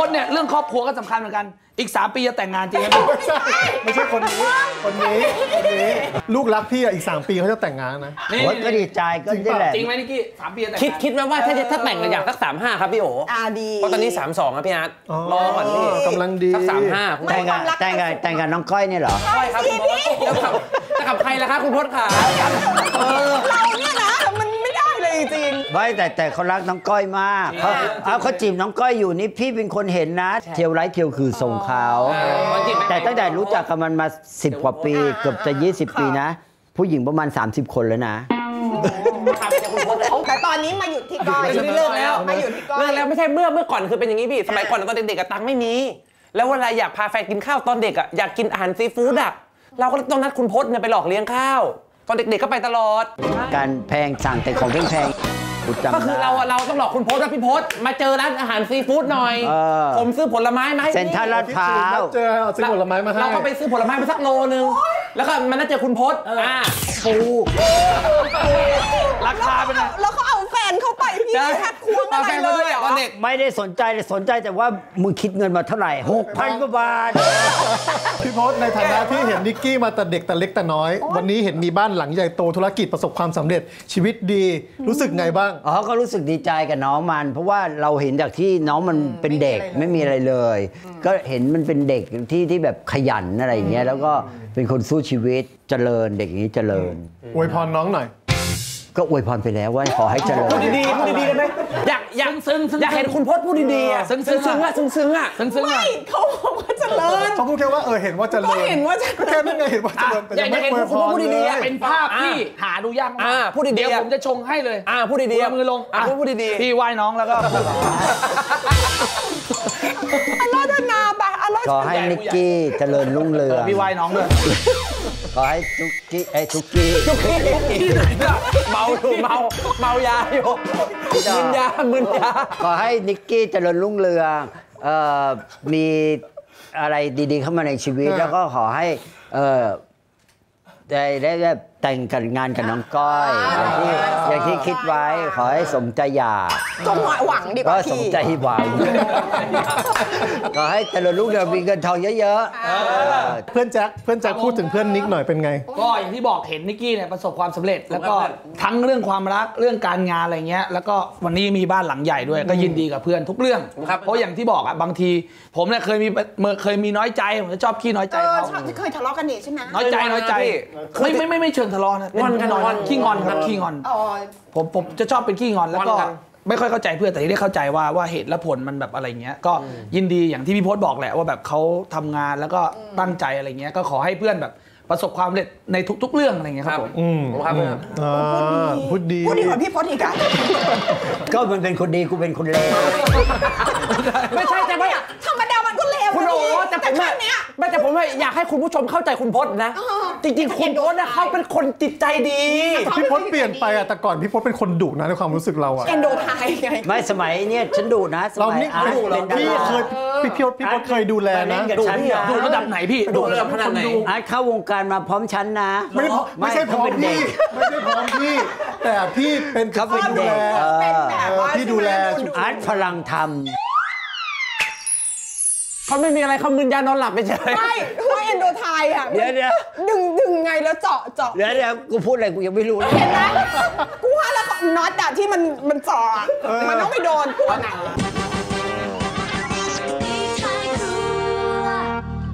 พเนี่ยเรื่องครอบครัวก็สำคัญเหมือนกันอีก3 ปีจะแต่งงานจริงไหมไม่ใช่คนนี้ลูกรักพี่อีก3 ปีเขาจะแต่งงานนะก็ดีใจก็ได้แหละจริงไหมนิกกี้3 ปีจะแต่งงานคิดไหมว่าถ้าแต่งกันอยากสัก35ครับพี่โอดีเพราะตอนนี้32ครับพี่อาร์ตรอก่อนพี่กำลังดีสัก35 แต่งกับน้องก้อยเนี่ยเหรอก้อยครับคุณพศจะกับใครล่ะครับคุณพศขาเราเนี่ยนะมันไม่ได้เลยจริงไม่แต่เขารักน้องก้อยมากเขาจีบน้องก้อยอยู่นี่พี่เป็นคนเห็นนะเทียวไร้เทียวคือส่งเขาแต่ตั้งแต่รู้จักกับมันมา10 กว่าปีเกือบจะ20 ปีนะผู้หญิงประมาณ30 คนแล้วนะแต่ตอนนี้มาหยุดที่ก้อยเลิกแล้วมาหยุดที่ก้อยเลิกแล้วไม่ใช่เมื่อก่อนคือเป็นอย่างนี้พี่สมัยก่อนตอนเด็กๆตังค์ไม่มีแล้วเวลาอยากพาแฟนกินข้าวตอนเด็กอยากกินอาหารซีฟู้ดเราก็ต้องนัดคุณพศเนี่ยไปหลอกเลี้ยงข้าวตอนเด็กๆก็ไปตลอดการแพงสั่งแต่ของแพงก็คือเราต้องหลอกคุณพศว่าพี่พศมาเจอร้านอาหารซีฟู้ดหน่อยผมซื้อผลไม้มาให้เซ็นทรัลลาดพร้าวซื้อผลไม้มาให้เราก็ไปซื้อผลไม้มาสักโลนึงแล้วก็มันน่าเจอคุณพศปูราคาเป็นแล้วเขาเอาแฟนเข้าไปพี่ทักควงอะไรเลยตอนเด็กไม่ได้สนใจแต่ว่ามึงคิดเงินมาเท่าไหร่ 6,000 กว่าบาทพี่พศในฐานะที่เห็นนิกกี้มาแต่เด็กแต่เล็กแต่น้อยวันนี้เห็นมีบ้านหลังใหญ่โตธุรกิจประสบความสำเร็จชีวิตดีรู้สึกไงบ้างก็รู้สึกดีใจกับน้องมันเพราะว่าเราเห็นจากที่น้องมันเป็นเด็กไม่มีอะไรเลยก็เห็นมันเป็นเด็กที่แบบขยันอะไรอย่างเงี้ยแล้วก็เป็นคนสู้ชีวิตเจริญเด็กนี้เจริญอวยพรน้องหน่อยก็อวยพรไปแล้วว่าขอให้เจริญพูดดีได้ไหมอยากซึ้งอยากเห็นคุณพศพูดดีๆซึ้งไม่เขาบอกว่าเจริญเขาพูดแค่ว่าเห็นว่าเจริญแค่นั้นไงเห็นว่าเจริญอยากเห็นคุณพศพูดดีๆเป็นภาพที่หาดูยากมากพูดดีๆเดี๋ยวผมจะชงให้เลยพูดดีๆมือลงพูดดีๆพี่ไหว้น้องแล้วก็อร่อยด้วยนาบะอร่อยขอให้นิกกี้เจริญรุ่งเรืองพี่ไหว้น้องด้วยขอให้ทุกกี้ที่ไหนอะเมายาอยู่มึนยาขอให้นิกกี้เจริญรุ่งเรืองมีอะไรดีๆเข้ามาในชีวิตแล้วก็ขอให้ได้แต่งกันงานกับน้องก้อยอย่างที่คิดไว้ขอให้สมใจอยากสมหวังดีกว่าสมใจหวังขอให้เจริญรุ่งเรืองมีเงินทองเยอะๆเพื่อนแจ็คพูดถึงเพื่อนนิกหน่อยเป็นไงก็อย่างที่บอกเห็นนิกกี้เนี่ยประสบความสำเร็จแล้วก็ทั้งเรื่องความรักเรื่องการงานอะไรเงี้ยแล้วก็วันนี้มีบ้านหลังใหญ่ด้วยก็ยินดีกับเพื่อนทุกเรื่องเพราะอย่างที่บอกบางทีผมเนี่ยเคยมีน้อยใจผมจะชอบขี้น้อยใจเขาเคยทะเลาะกันนี่ใช่ไหมน้อยใจไม่เชิงทะเลาะนะงอนขี้งอนครับขี้งอนผมจะชอบเป็นขี้งอนแล้วก็ไม่ค่อยเข้าใจเพื่อนแต่ที่ได้เข้าใจว่าเหตุและผลมันแบบอะไรเงี้ยก็ยินดีอย่างที่พี่พศบอกแหละว่าแบบเขาทำงานแล้วก็ตั้งใจอะไรเงี้ยก็ขอให้เพื่อนแบบประสบความสำเร็จในทุกๆเรื่องอะไรเงี้ยครับผมครับพูดดีกว่าพี่พศอีกอะก็มันเป็นคนดีกูเป็นคนเลวไม่ใช่จะไม่ธรรมดามันก็เลวคุณโอ๋แต่ผมอยากให้คุณผู้ชมเข้าใจคุณพศนะจริงๆคุณพศเขาเป็นคนจิตใจดีพี่พศเปลี่ยนไปแต่ก่อนพี่พศเป็นคนดุนะในความรู้สึกเราเอนโดไทยไงไม่สมัยเนี่ยฉันดุนะเรานี่ดุเหรอพี่พศเคยดูแลนะดุระดับไหนพี่ดุระดับขนาดไหนเข้าวงการมาพร้อมฉันนะไม่ใช่พร้อมพี่แต่พี่เป็นเขาเป็นดูแลพี่ดูแลอาร์ตพลังธรรมเขาไม่มีอะไรเขามึนยานอนหลับไปเฉยไม่เอนโดไทยอ่ะเดี๋ยวดึงไงแล้วเจาะเดี๋ยวกูพูดอะไรกูยังไม่รู้เลยเห็นไหมกูว่าแล้วน็อตที่มันเจาะมันต้องไปโดนตัวไหน